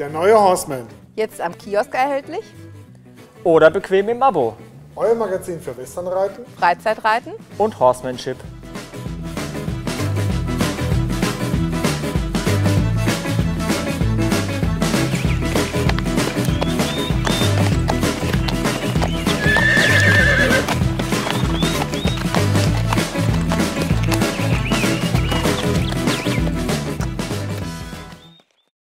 Der neue Horseman. Jetzt am Kiosk erhältlich. Oder bequem im Abo. Euer Magazin für Westernreiten Freizeitreiten. Und Horsemanship.